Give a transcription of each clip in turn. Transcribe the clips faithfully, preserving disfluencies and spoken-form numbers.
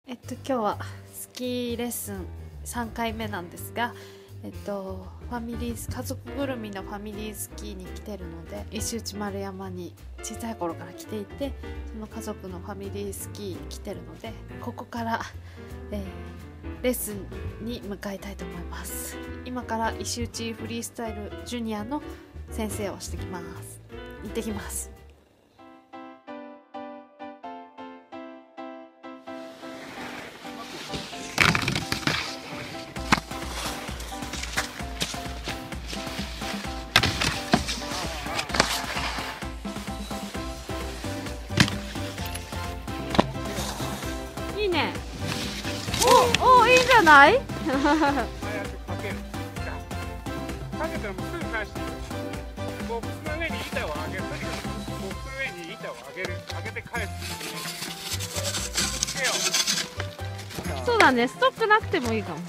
えっと今日はスキーレッスンさんかいめなんですが、えっとファミリー家族ぐるみのファミリースキーに来てるので、石内丸山に小さい頃から来ていて、その家族のファミリースキー来てるので、ここから、えー、レッスンに向かいたいと思います。今から石内フリースタイルジュニアの先生をしてきます。行ってきます。いいね。おお、いいんじゃない？ 早くかける。かけたらもうすぐ返してボックスの上に板を上げる。とにかくボックスの上に板を上げる。上げて返す。つけよう。 そうだね、ストックなくてもいいかも。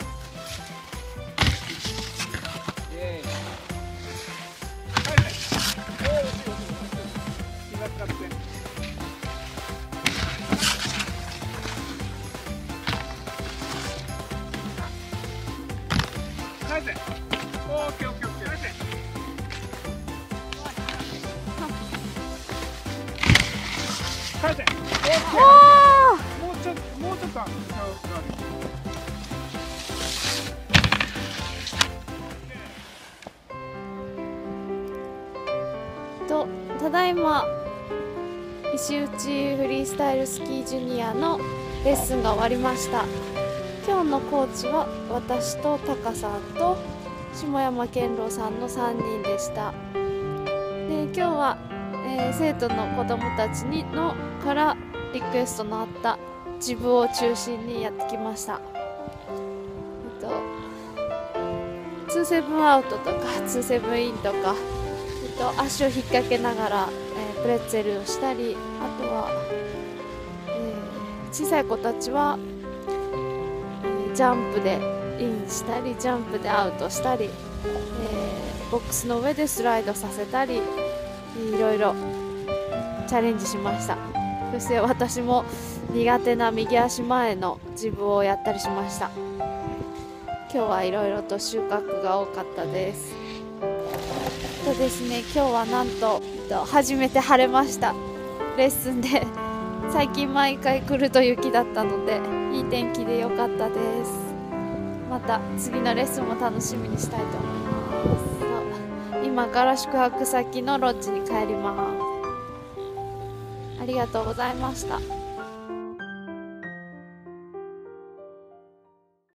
イエーイ。返せ。おお、いいよいいよ。膝使って。返せ。オーケーオーケーオッケー。返せ。返せ。オーケー。もうちょっともうちょっと。 とただいま石内フリースタイルスキージュニアのレッスンが終わりました。今日のコーチは私とタカさんと下山健郎さんのさんにんでした。で今日は、えー、生徒の子どもたちにのからリクエストのあったジブを中心にやってきました。えっとツーセブンアウトとかツーセブンインとか、えっと、足を引っ掛けながら、えー、プレッツェルをしたり、あとは、えー、小さい子たちはジャンプでインしたりジャンプでアウトしたり、えー、ボックスの上でスライドさせたり、いろいろチャレンジしました。そして私も苦手な右足前のジブをやったりしました。今日はいろいろと収穫が多かったです。とですね、今日はなんと初めて晴れました。レッスンで最近毎回来ると雪だったのでいい天気で良かったです。また次のレッスンも楽しみにしたいと思います。今から宿泊先のロッジに帰ります。ありがとうございました。